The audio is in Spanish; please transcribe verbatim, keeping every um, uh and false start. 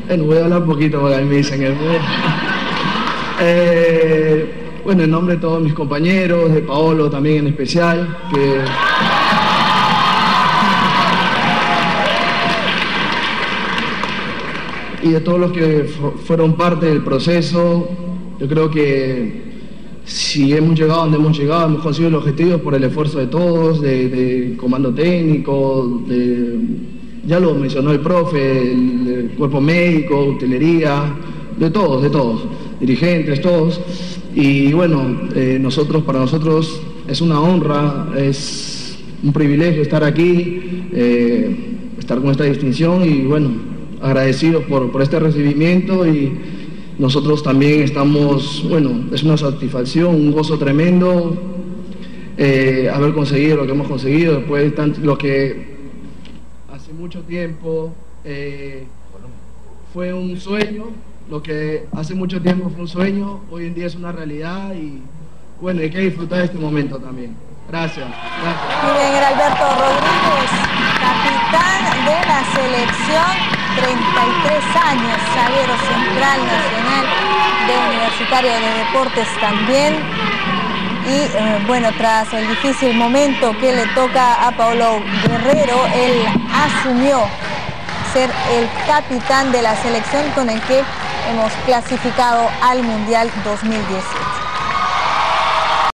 Bueno, voy a hablar un poquito porque a mí me dicen que... eh, bueno, en nombre de todos mis compañeros, de Paolo también en especial, que... y de todos los que fueron parte del proceso, yo creo que si hemos llegado donde hemos llegado, hemos conseguido el objetivo por el esfuerzo de todos, de, de comando técnico, de, ya lo mencionó el profe, el, el cuerpo médico, utilería, de todos, de todos, dirigentes, todos. Y bueno, eh, nosotros, para nosotros es una honra, es un privilegio estar aquí, eh, estar con esta distinción y bueno, agradecidos por, por este recibimiento y nosotros también estamos, bueno, es una satisfacción, un gozo tremendo eh, haber conseguido lo que hemos conseguido después de tanto, lo que hace mucho tiempo eh, fue un sueño, lo que hace mucho tiempo fue un sueño, hoy en día es una realidad y bueno, hay que disfrutar de este momento también. Gracias. Gracias. Muy bien, era Alberto Rodríguez, capitán de la selección, treinta y tres años, zaguero central nacional de Universitario de Deportes también. Y eh, bueno, tras el difícil momento que le toca a Paolo Guerrero, él asumió ser el capitán de la selección con el que hemos clasificado al Mundial dos mil diez.